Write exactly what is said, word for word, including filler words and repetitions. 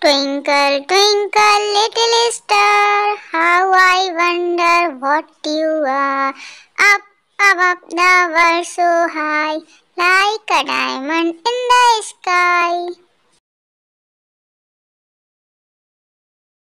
Twinkle, twinkle, little star, how I wonder what you are. Up above the world so high, like a diamond in the sky.